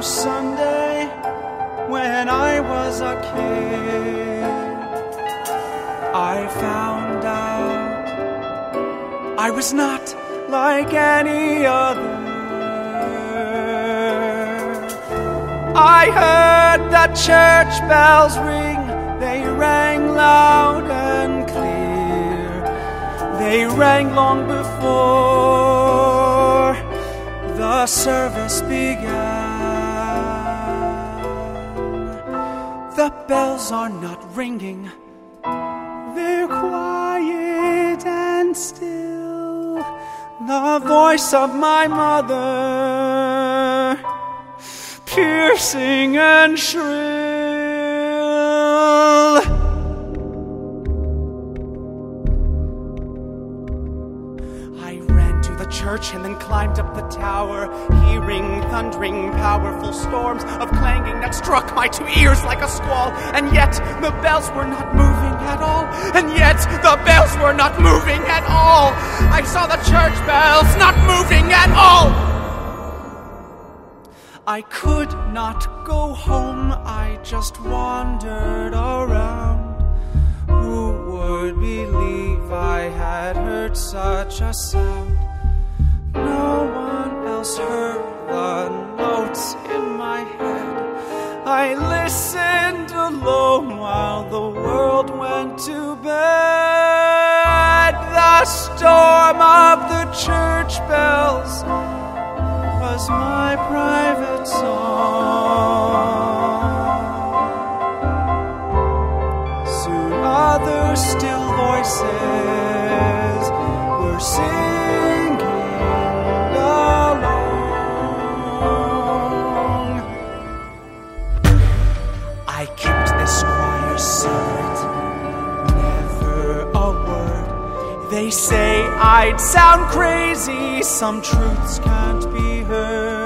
Sunday, when I was a kid, I found out I was not like any other. I heard the church bells ring, they rang loud and clear. They rang long before the service began. The bells are not ringing, they're quiet and still. The voice of my mother, piercing and shrill. I ran to the church and then climbed up the tower, hearing thundering, powerful storms of clanging that struck my 2 ears like a squall. And yet the bells were not moving at all. And yet the bells were not moving at all. I saw the church bells not moving at all. I could not go home, I just wandered around. Who would believe I had heard such a sound? No one else heard the notes in my head. I listened alone while the world went to bed. The storm of the church bells was my private song. Soon other still voices were singing along. I kept this choir secret, never a word. They say I'd sound crazy, some truths can't be heard.